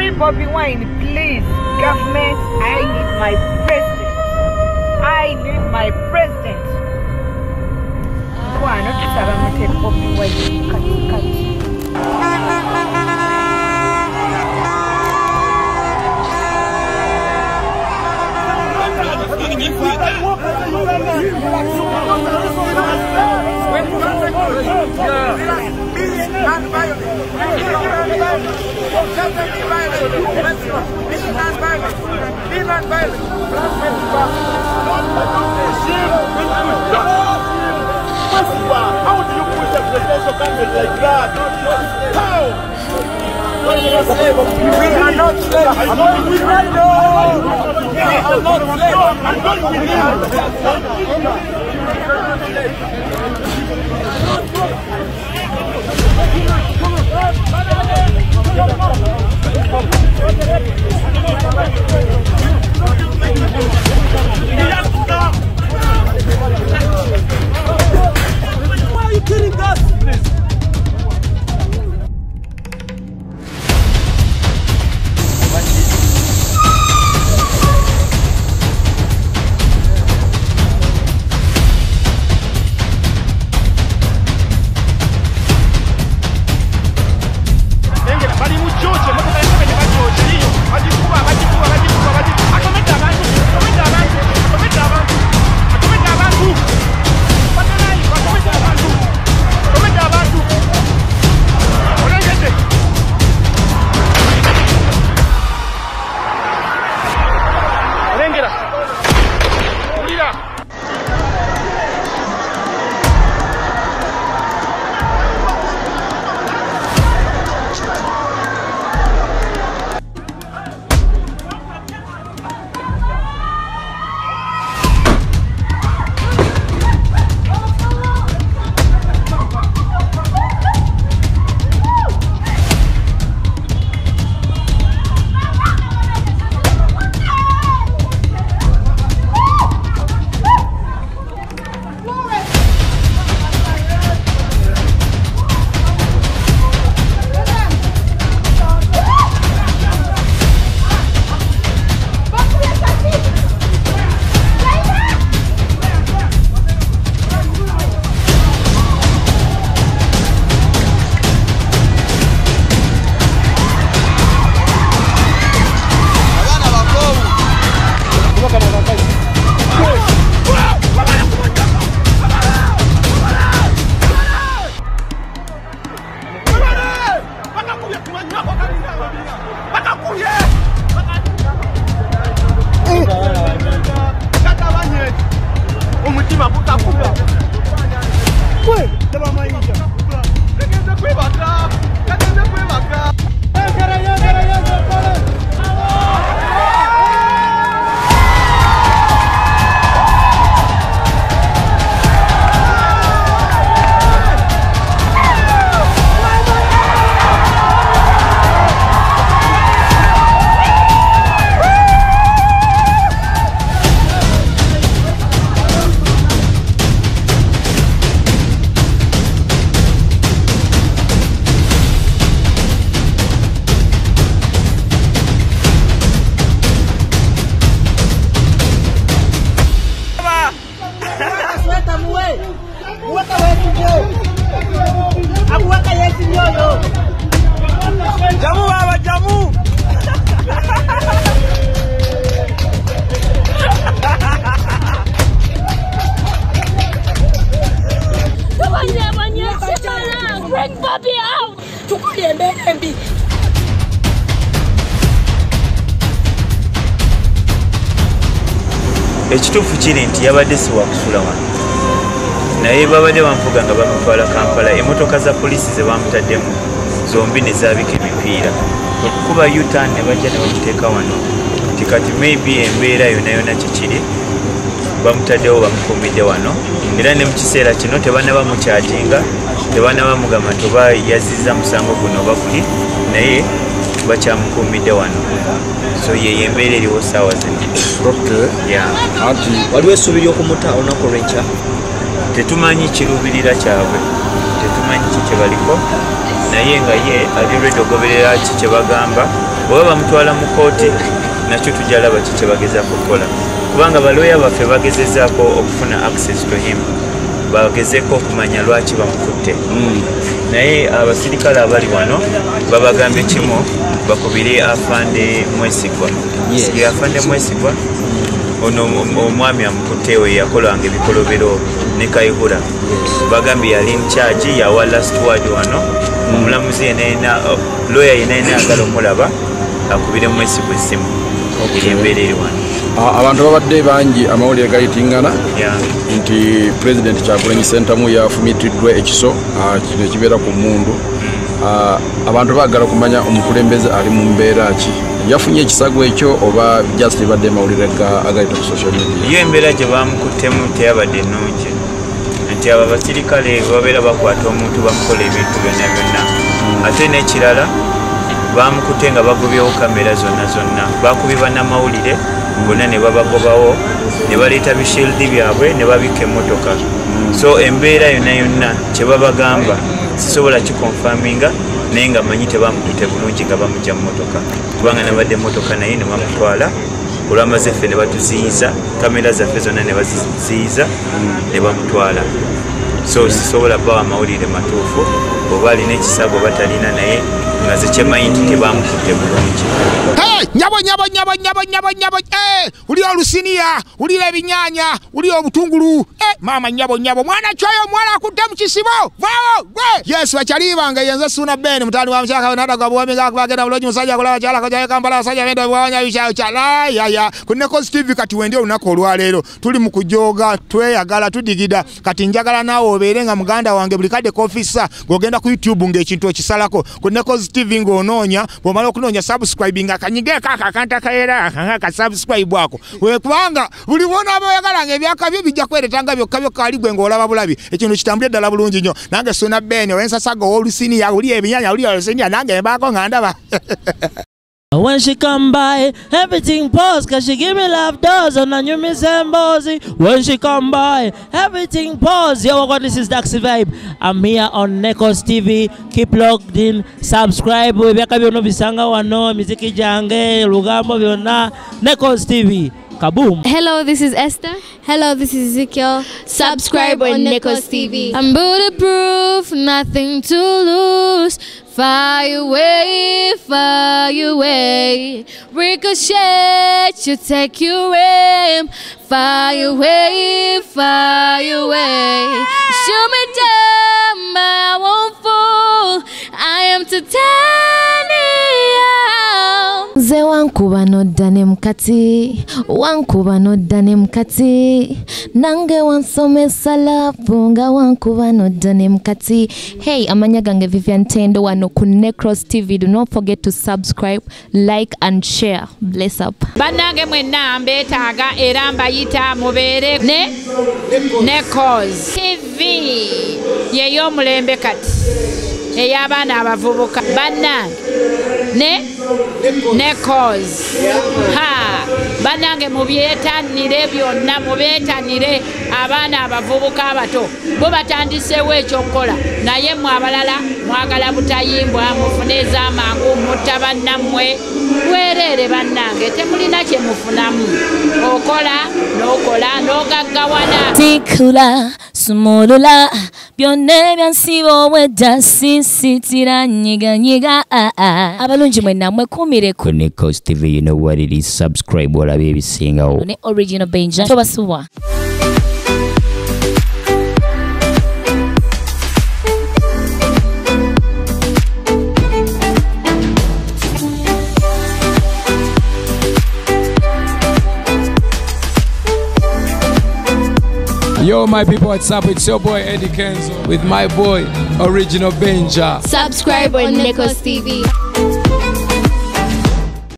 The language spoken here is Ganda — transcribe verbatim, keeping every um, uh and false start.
Free Bobby Wine, please. Government, I need my president. I need my president. Why not just have a take Bobby Wine? Cut, cut. How do you push a presidential candidate like that? How? We are not slaves. I'm not with you. We are not slaves. I'm not with Why are you kidding us? Please. Jamu baba jamu. Bring Bobby out. Tukuliembe mbi. Ekituufu kiri nti yabadde si wakusula wano naye babadde bamvuga nga bamutwala Kampala emmotoka za poliisi ze bamutaddemu zombi ne zaabika emipiira okukuba yutan ne bajja ne bamuteeka wano nti kati maybe embeera yonna yonna kikiri bamutaddewo bamukuumidde wano era ne mu kiseera kino tebanaba mukyajinga tebanaba mugamba nti oba yazizza musango guno oba guli naye bakyamukuumidde wano so ye yembeera eriwo ssaawa zino. Anti waliwo essuubi ly'okumuta olunaku lw'enkya? Tetumanyi kiruubirira kyabwe, tetumanyi ki kye baliko naye nga ye ali ready ogoberera ki kye bagamba oba bamutwala mu kooti nakyo tujja laba kiki bagezaako okukola kubanga balooya baffe bagezezaako okufuna access to him bagezeeko okumanya lwaki bamukutte naye abasirikale abali wano babagambye kimu bakubire afande Mwesigwa ye afande Mwesigwa ono omwami amukutteewo yakolanga ebikolobero ne Kayihura bagambye yali in charge yawa last word wano omulamuzi yenayina lawyer yenayina agala omulaba akubire Mwesigwa essimu embeera eri wano abantu babadde bangi amawulire gayitingana nti President Kyagulanyi Ssentamu yafumitiddwa ekiso kino ekibeera ku mmundu abantu baagala kumanya omukulembeze ali mu mbeera ki yafunye ekisago ekyo oba just badde mawulire agayita ku social media iyo embeera gye bamukuttemu teyabadde ennungi nti abo abasirikale babeera bakwata omuntu bamukola ebintu byonna byonna ate n'ekirala bamukutte nga bagobyewo kamera zonna zonna bakubye bannamawulire bonna ne babagobawo ne baleeta bishildi byabwe ne babika emmotoka so embeera yonna yonna kye babagamba sisobola kikonfaminga naye nga manyi tebamukutte bulungi nga bamujja mu mmotoka kubanga nabadde emmotoka naye ne bamutwala olwamaze ffe ne batuziyiza kamera zaffe zonna ne baziyiza ne bamutwala so sisobola bawa amawulire matuufu oba alina ekisago batalina naye nga zekyemanyi nti tebamukutte bulungi nyabo nyabo nyabo nyabo nyabo nyabo eh uli olusiniya uli ebinyanya uli obutungulu eh mama nyabo nyabo mwana choyo mwana akutte mu kisibo vao we yes bachaliibanga yenza suna ben mutali wa mchaka nada kwa bwamega kubagenda buloji musajja kola chala koja Kampala musajja benda bwanya bisha chala ya ya kuneko Steve kati wende unako olwalero tuli mu kujoga tweyagala tudigida kati njagala nawo oberenga muganda wange bulikade kofisa gogenda ku YouTube ng'ekintu ekisalako kuneko Steve ngononya bomala okunonya subscribing akanyige kaka kanta kaera ka subscribe wako we kubanga buli wona abayagala ngebyaka byo bijja kweretanga byokka byokka ali gwe ngolaba bulabi ekintu kitambule ddala bulungi nnyo nange sona bene wensa sago olusini ya uli ebinyanya uli olusini ya nange mbako ngandaba. When she come by, everything pause, cause she give me love doors on a new Miss Embosi. When she come by, everything pause. Yo, what this is Daxi Vibe. I'm here on Nekos T V. Keep logged in, subscribe. We beka byono bisanga wano, miziki jange, lugambo byona. Nekos T V. Kaboom. Hello, this is Esther. Hello, this is Ezekiel. Subscribe on Nekos T V. I'm bulletproof, nothing to lose. Fire away, fire away. Ricochet, you take your aim. Fire away, fire away. Shoot me down, but I won't fall. I am titanium. Ze wankuba nodda ne mukati, wankuba nodda ne mukati, nange wansomesa laavu nga wankuba nodda ne mukati. Hey, amanya gange Vivian Tendo wano ku Nekos T V. Do not forget to subscribe, like and share. Bless up. Banange mwenna mbetaaga era mbayita mubeere ne Nekos T V yeyo mulembe kati ey'abaana abavubuka bannange ne Nekos ha bannange mubyetanire byonna mubeetanire abaana abavubuka abato bo batandiseewo ekyokukola naye mwe abalala mwagala butayimbwa mufune ez'amangu mutta bannammwe weereere bannange temulina kye mufunamu okola n'okola n'ogaggawana tikula sumulula byonna ebyansiba obwedda sinsitira nyiganyiga abalungi mwenna mwekumire ku Nekos T V. You know what it is. Subscribe olabe ebisingawo. ne Original Benja tobasuwa. Yo, my people, what's up? It's your boy Eddie Kenzo with my boy Original Benja. Subscribe on Nekos T V.